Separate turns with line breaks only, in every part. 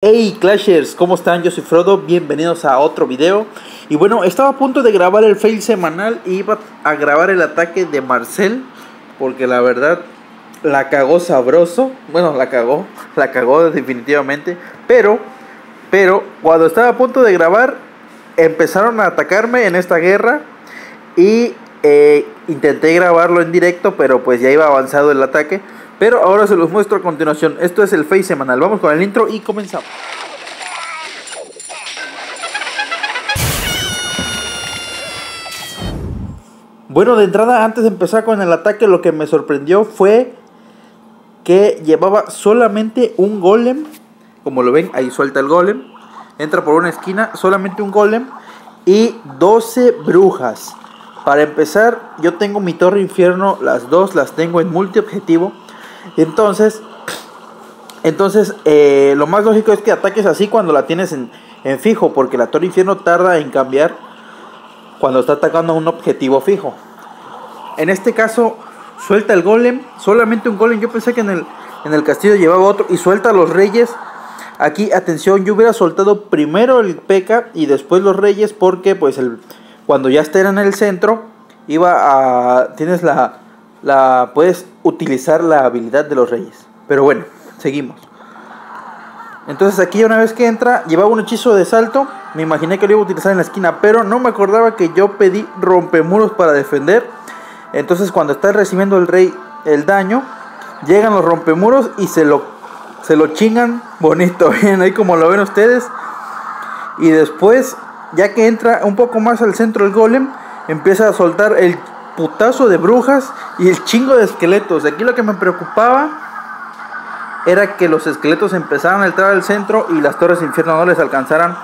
Hey Clashers, ¿cómo están? Yo soy Frodo, bienvenidos a otro video. Y bueno, estaba a punto de grabar el fail semanal y iba a grabar el ataque de Marcel, porque la verdad la cagó sabroso. Bueno, la cagó definitivamente. Pero cuando estaba a punto de grabar, empezaron a atacarme en esta guerra. Y intenté grabarlo en directo, pero pues ya iba avanzado el ataque. Pero ahora se los muestro a continuación. Esto es el fail semanal. Vamos con el intro y comenzamos. Bueno, de entrada, antes de empezar con el ataque, lo que me sorprendió fue que llevaba solamente un golem. Como lo ven, ahí suelta el golem. Entra por una esquina, solamente un golem y 12 brujas. Para empezar, yo tengo mi torre infierno, las dos las tengo en multiobjetivo. Entonces lo más lógico es que ataques así cuando la tienes en fijo, porque la torre infierno tarda en cambiar cuando está atacando a un objetivo fijo. En este caso suelta el golem, solamente un golem. Yo pensé que en el castillo llevaba otro y suelta a los reyes. Aquí, atención, yo hubiera soltado primero el P.E.K.K.A. y después los reyes, porque pues cuando ya estén en el centro tienes puedes utilizar la habilidad de los reyes. Pero bueno, seguimos. Entonces aquí, una vez que entra, llevaba un hechizo de salto. Me imaginé que lo iba a utilizar en la esquina, pero no me acordaba que yo pedí rompemuros para defender. Entonces cuando está recibiendo el rey el daño, llegan los rompemuros y se lo chingan bonito. Bien, ahí como lo ven ustedes. Y después, ya que entra un poco más al centro el golem, empieza a soltar el putazo de brujas y el chingo de esqueletos. Aquí lo que me preocupaba era que los esqueletos empezaran a entrar al centro y las torres de infierno no les alcanzara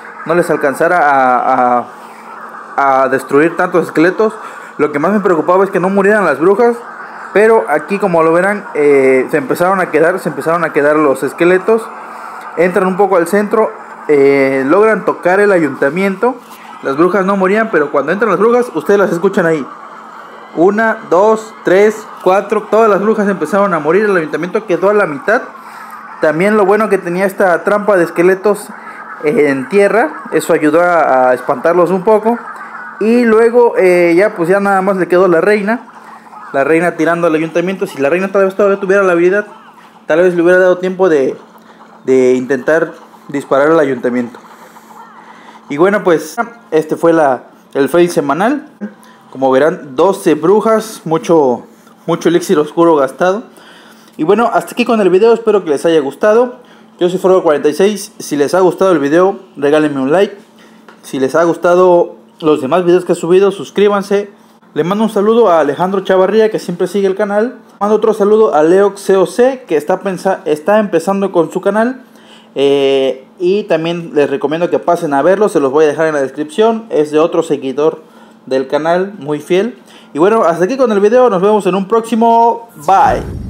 a destruir tantos esqueletos. Lo que más me preocupaba es que no murieran las brujas. Pero aquí, como lo verán, se empezaron a quedar los esqueletos. Entran un poco al centro, logran tocar el ayuntamiento. Las brujas no morían, pero cuando entran las brujas, ustedes las escuchan ahí. 1, 2, 3, 4. Todas las brujas empezaron a morir. El ayuntamiento quedó a la mitad. También lo bueno que tenía esta trampa de esqueletos en tierra. Eso ayudó a espantarlos un poco. Y luego ya nada más le quedó la reina. La reina tirando al ayuntamiento. Si la reina todavía tuviera la habilidad, tal vez le hubiera dado tiempo de intentar disparar al ayuntamiento. Y bueno, pues este fue el fail semanal. Como verán, 12 brujas, mucho elixir oscuro gastado. Y bueno, hasta aquí con el video, espero que les haya gustado. Yo soy Frodo46, si les ha gustado el video, regálenme un like. Si les ha gustado los demás videos que he subido, suscríbanse. Le mando un saludo a Alejandro Chavarría, que siempre sigue el canal. Mando otro saludo a LeoxCOC, que está empezando con su canal. Y también les recomiendo que pasen a verlo, se los voy a dejar en la descripción. Es de otro seguidor del canal, muy fiel. Y bueno, hasta aquí con el video, nos vemos en un próximo. Bye.